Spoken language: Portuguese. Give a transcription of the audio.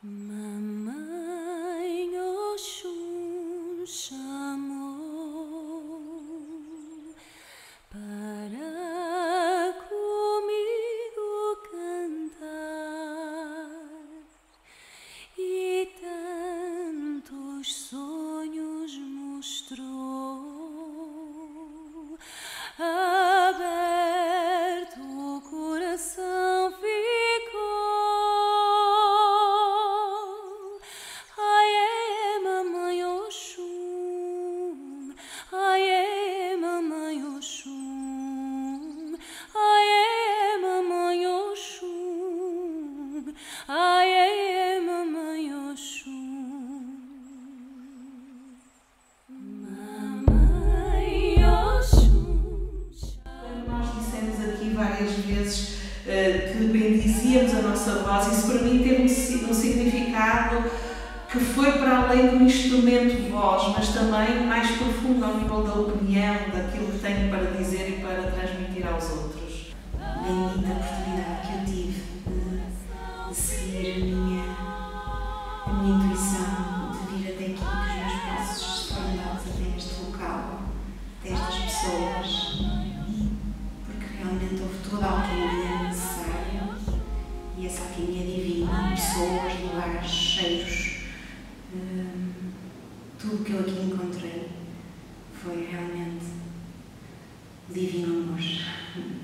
Mamãe Oxum chamou para comigo cantar e tantos sonhos mostrou. Aberto o coração ficou. Ai, é mamãe Oxum, ai, é mamãe Oxum, ai, é mamãe Oxum, ai, é mamãe Oxum. Mamãe Oxum. Nós dissemos aqui várias vezes que bendizíamos a nossa voz, isso para mim teve um significado que foi para além do instrumento voz, mas também mais profundo ao nível da opinião, daquilo que tenho para dizer e para transmitir aos outros. Bendita oportunidade que eu tive de seguir a minha intuição, de vir até aqui, que os meus passos foram dados até este local, até estas pessoas, porque realmente houve toda a alquimia necessária e essa alquimia divina, pessoas, lugares, cheiros, tudo que eu aqui encontrei foi realmente divino amor.